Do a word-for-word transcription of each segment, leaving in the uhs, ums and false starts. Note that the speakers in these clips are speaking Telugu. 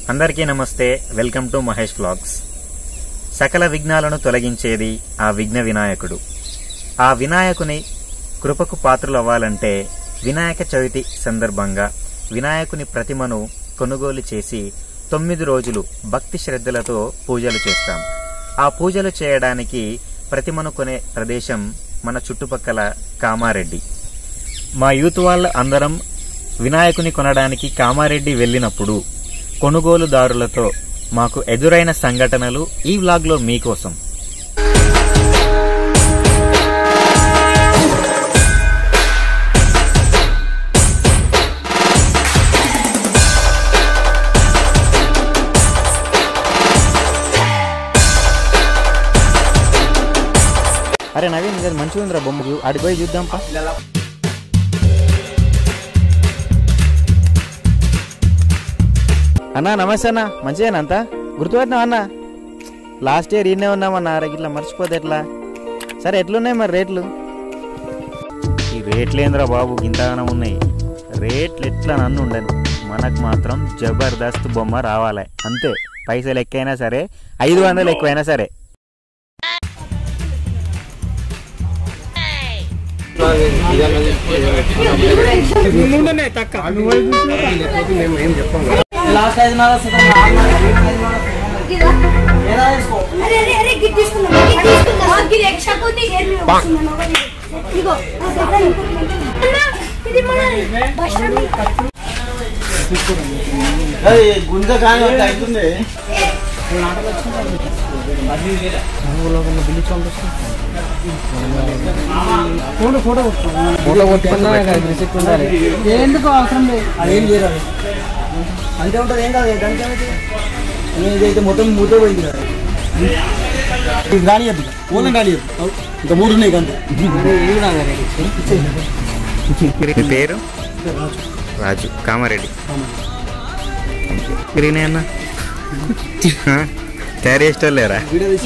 అందరికీ నమస్తే, వెల్కమ్ టు మహేష్ వ్లాగ్స్. సకల విఘ్నాలను తొలగించేది ఆ విఘ్న వినాయకుడు. ఆ వినాయకుని కృపకు పాత్రలు అవ్వాలంటే వినాయక చవితి సందర్భంగా వినాయకుని ప్రతిమను కొనుగోలు చేసి తొమ్మిది రోజులు భక్తి శ్రద్ధలతో పూజలు చేస్తాం. ఆ పూజలు చేయడానికి ప్రతిమను కొనే ప్రదేశం మన చుట్టుపక్కల కామారెడ్డి. మా యూత్ వాళ్ళ అందరం వినాయకుని కొనడానికి కామారెడ్డి వెళ్ళినప్పుడు కొనుగోలుదారులతో మాకు ఎదురైన సంఘటనలు ఈ వ్లాగ్లో మీకోసం. అరే నవీన్, ఇది మంచిగా ఉందిరా బొమ్మకి, ఆడికి పోయి చూద్దాం పా. అన్నా నమస్తే అన్న, మంచిదేనా అంతా? గుర్తుపెట్టినావు అన్న? లాస్ట్ ఇయర్ ఈయనే ఉన్నామన్నా, ఇట్లా మర్చిపోతే ఎట్లా? సరే ఎట్లున్నాయి మరి రేట్లు? ఈ రేట్లు ఏంద్రా బాబు, ఇంతగానం ఉన్నాయి. రేట్లు ఎట్లా నన్ను ఉండను, మనకు మాత్రం జబర్దస్త్ బొమ్మ రావాలి అంతే. పైసలు ఎక్కువైనా సరే, ఐదు వందలు ఎక్కువైనా సరే. లాస్ట్ ఐదు నాలుగు గుంజ కానీ అవుతుంది. ఫోటో ఫోటో ఫోటో కొట్టుకున్నా ఎందుకు అవసరం లేదు, అదేం చేయరాదు అంతే ఉంటుంది. ఏం కాదు, దానికి ఇదైతే మొత్తం మూత పోయింది కదా, ఇది రానియద్దు, ఓన్లీ రానియద్దు. ఇంకా మూడు ఉన్నాయి కంటే. మీ పేరు? రాజు, కామారెడ్డి. గ్రీన్ అన్న తయారు చేసేటోళ్ళు లేరా?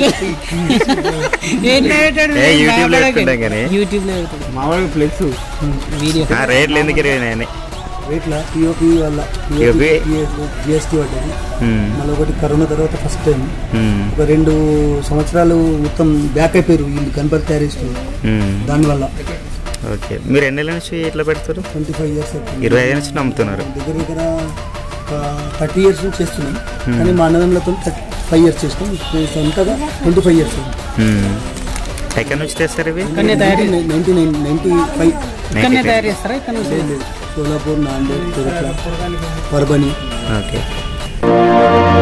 యూట్యూబ్ లో పెట్టుకుంటాం కానీ మామూలుగా ఫ్లెక్స్ రేట్లు ఎందుకు ఇరవై రేట్ల పిఓపి వల్ల జిఎస్టీ పడ్డది. మళ్ళీ ఒకటి కరోనా తర్వాత ఫస్ట్ టైం ఒక రెండు సంవత్సరాలు మొత్తం బ్యాక్ అయిపోయారు వీళ్ళు గణపతి తయారు చేస్తున్నారు. దానివల్ల ఓకే. మీరు ఎన్ని నెలల నుంచి ఇట్లా పెడతారు? ట్వంటీ ఫైవ్ ఇయర్స్ ఇరవై ఐదు నుంచి నమ్ముతున్నారు. దగ్గర దగ్గర థర్టీ ఇయర్స్ నుంచి చేస్తున్నాం, కానీ మా అన్నదమ్ములతో థర్టీ ఫైవ్ ఇయర్స్ చేస్తాం. సొంతగా ట్వంటీ ఫైవ్ ఇయర్స్. ఎక్కడి నుంచి తెస్తారు ఇవి? నైన్టీ నైన్ నైన్టీ ఫైవ్ తయారు చేస్తారా? ఇక్కడ సోలాపూర్, నాందేడ్, తిరుపతి, పర్బని. ఓకే.